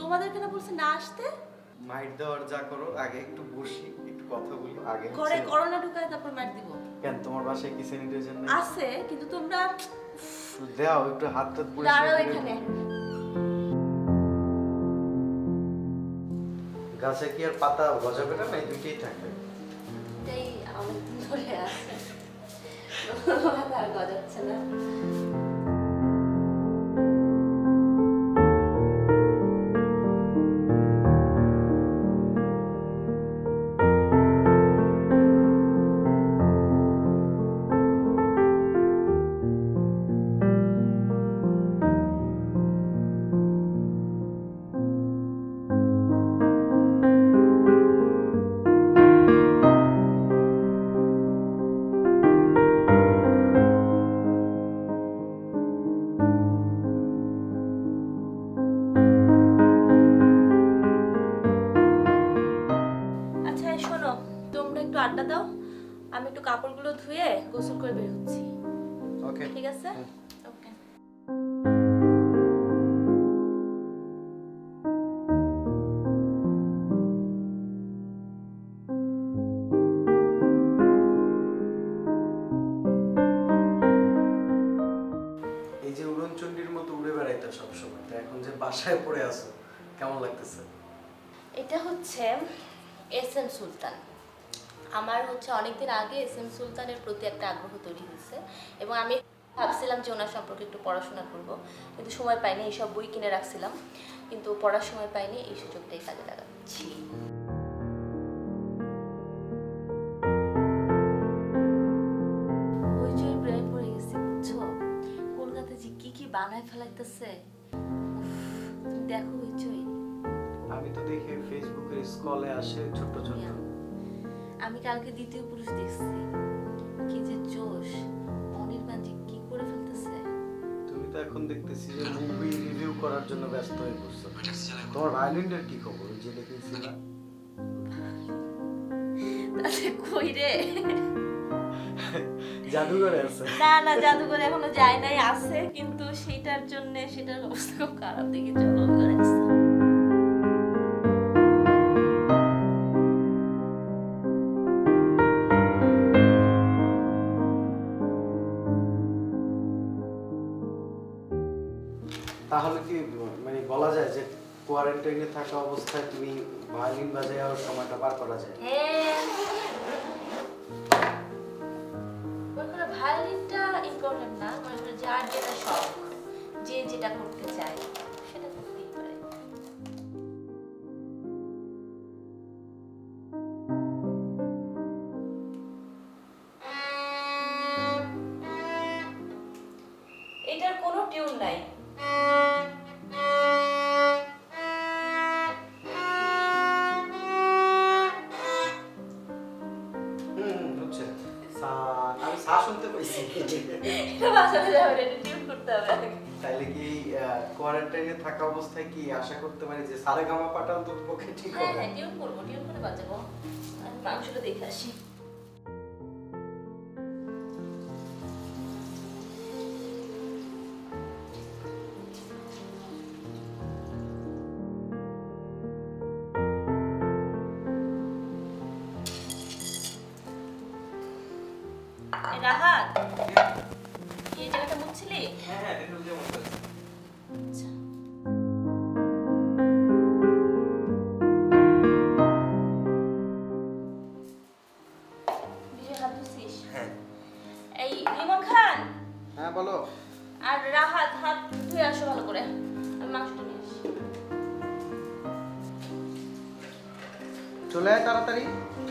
তোমাদেরকে না বলছে না আসতে? মাইট দেওয়ার যা করো, আগে একটু বসি, একটু কথা বলি। আগে ঘরে করোনা ঢুকায় তারপর মাইট দিব। কেন তোমার বাসায় কি স্যানিটাইজার নেই? আছে, কিন্তু তোমরা দাও একটু হাত টাত পরিষ্কার দাঁড়াও করে। এখানে। গাছে কি আর পাতা গজাবে না, এই দুইটাই থাকবে? এটাই অনেকদিন ধরে আছে, আর গজাচ্ছে না। আড্ডা দাও, আমি একটু কাপড়গুলো ধুয়ে গোসল করে বের হচ্ছি। ওকে, ঠিক আছে? ওকে। এই যে উড়নচণ্ডীর মতো উড়ে বেড়াইতে সব সময়, তো এখন যে বাসায় পড়ে আছো কেমন লাগতেছে? এটা হচ্ছে এসএম সুলতান। আমার হচ্ছে অনেকদিন আগে এসএম সুলতানের প্রতি একটা আগ্রহ তৈরি হয়েছে এবং আমি ভাবছিলাম যে ওনার সম্পর্কে একটু পড়াশোনা করব, কিন্তু সময় পাইনি। এইসব বই কিনে রাখছিলাম, কিন্তু পড়ার সময় পাইনি। এই সুযোগটাই কাজে লাগাচ্ছি। ওই যে প্রেমে পড়ে গেছি, বুঝছো? কলকাতা যে কি কি বানায় ফেলাইতেছে, তুমি দেখো হইচই। আমি তো দেখি ফেসবুকের স্ক্রলে আসে ছোট ছোট। আমি কালকে দ্বিতীয় পুরুষ দেখছি, কি যে জোশ! অনির্বাণ যে কি করে ফেলতেছে। তুমি তো এখন দেখতেছি যে মুভি রিভিউ করার জন্য ব্যস্ত হয়ে পড়ছো। তোমার ভায়োলিনের কি খবর? যে দেখেছি না, তাতে কই রে? জাদুঘরে আছে। না না, জাদুঘরে এখনো যায় নাই, আছে, কিন্তু সেটার জন্য সেটার অবস্থা খুব খারাপ। দেখি চলো ঘরে আছে। তাহলে কি মানে বলা যায় যে কোয়ারেন্টাইনে থাকা অবস্থায় তুমি ভায়োলিন বাজায় আর সময়টা পার করা যায়? হ্যাঁ, ভায়োলিনটা ইম্পর্টেন্ট না, মানে যার যেটা শখ, যে যেটা করতে চায় সেটা করতেই পারে। এটার কোনো টিউন নাই। আমি সা শুনতে পাইছি। এটা বাজাতে যাবে, এটা টিউন করতে হবে। তাইলে কি কোয়ারেন্টাইনে থাকা অবস্থায় কি আশা করতে পারি যে সারেগামা পাটা অন্তত পক্ষে ঠিক হবে? হ্যাঁ, টিউন করবো, টিউন করে বাজাবো। আর মাংসটা দেখে আসি। রাহাত, এই জায়গাটা মুছছিলি? হ্যাঁ হ্যাঁ, দেখুন যেমন আছে। আচ্ছা। বিজয় হাত ধুছিস? হ্যাঁ এই ইমন খান হ্যাঁ, বলো। আর রাহাত, হাত ধুয়ে আসো ভালো করে, আমি মাংসটা নিয়ে আসি। চলে আয় তাড়াতাড়ি।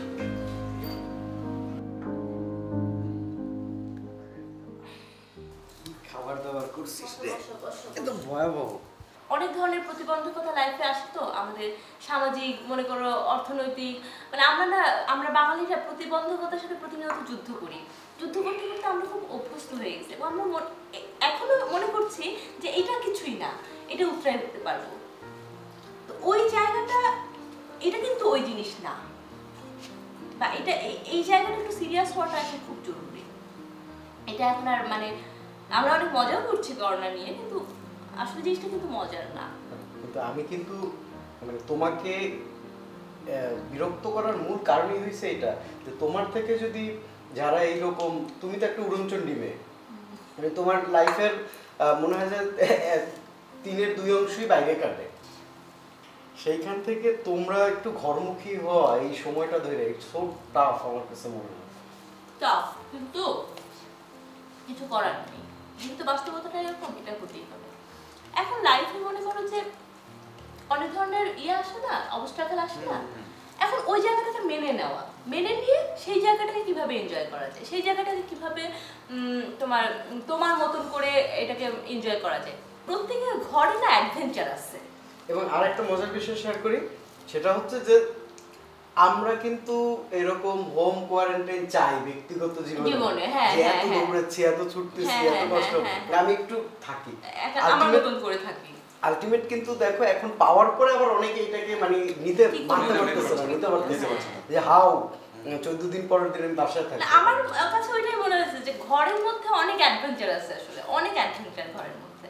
খাবার দাবার করছিস রে, একদম ভয়াবহ। অনেক ধরনের প্রতিবন্ধকতা লাইফে আসে, তো আমাদের সামাজিক, মনে করো অর্থনৈতিক, মানে আমরা বাঙালিরা প্রতিবন্ধকতার সাথে প্রতিনিয়ত যুদ্ধ করি। যুদ্ধ করতে করতে আমরা খুব অভ্যস্ত হয়ে গেছি এবং আমরা এখনো মনে করছি যে এটা কিছুই না, এটা উতরাই উঠতে পারবো। তো ওই জায়গাটা, এটা কিন্তু ওই জিনিস না, বা এটা এই জায়গাটা একটু সিরিয়াস হওয়াটা আসলে খুব জরুরি। এটা এখন আর মানে আমরা অনেক মজাও করছি করোনা নিয়ে, কিন্তু আসলে জিনিসটা কিন্তু মজার না। কিন্তু আমি কিন্তু মানে তোমাকে বিরক্ত করার মূল কারণই হয়েছে এটা যে তোমার থেকে যদি যারা এইরকম, তুমি তো একটা উড়নচণ্ডী মেয়ে, মানে তোমার লাইফের মনে হয় যে 3/2 অংশই বাইরে কাটে, সেইখান থেকে তোমরা একটু ঘরমুখী হওয়া এই সময়টা ধরে ইটস সো টাফ আমার কাছে মনে হয়। টাফ, কিন্তু কিছু করার নেই, যেহেতু বাস্তবতাটা এরকম, এটা হতেই হবে। এখন লাইফে মনে করো যে অনেক ধরনের আসে না, অবস্ট্রাগল আসে না, এখন ওই জায়গাটাকে মেনে নেওয়া, মেনে নিয়ে সেই জায়গাটাকে কিভাবে এনজয় করা যায়, সেই জায়গাটাকে কিভাবে তোমার তোমার মতন করে এটাকে এনজয় করা যায়। প্রত্যেকের ঘরে না অ্যাডভেঞ্চার আছে। এবং আরেকটা মজার বিষয় শেয়ার করি, সেটা হচ্ছে যে আমরা কিন্তু এরকম হোম কোয়ারেন্টাইন চাই ব্যক্তিগত জীবনে, হ্যাঁ যে হ্যাঁ এত হ্যাঁ দৌড়াচ্ছি, এত ছুটতেছি, হ্যাঁ, এত হ্যাঁ, কষ্ট, হ্যাঁ, আমি একটু থাকি আমার মতন করে থাকি। আলটিমেট। কিন্তু দেখো এখন পাওয়ার পরে আবার অনেকে এটাকে মানে মানতে পারতেছে না, নিতে পারতেছে না, যে হাউ 14 দিন পরের দিন আমি বাসায় থাকি। আমার কাছে ওইটাই মনে হয়েছে যে ঘরের মধ্যে অনেক অ্যাডভেঞ্চার আছে, আসলে অনেক অ্যাডভেঞ্চার ঘরের মধ্যে।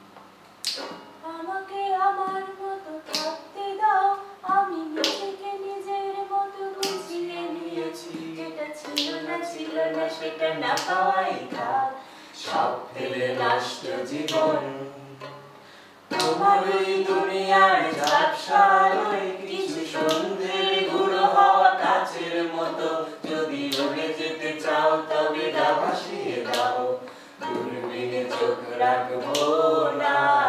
আমাকে আমার মতো থাকতে দাও, আমি নিজেকে নিজের মতো বুঝিয়ে নিয়েছি, যেটা ছিল না সেটা না পাওয়াই খারাপ, সব ফেলে নষ্ট জীবন। তোমার ওই দুনিয়ার ঝাপসা আলোয় কিছু সন্ধ্যের গুঁড়ো হওয়া কাচের মতো, যদি উড়ে যেতে চাও তবে গা ভাসিয়ে দাও, দূরবীনে চোখ রাখবো না।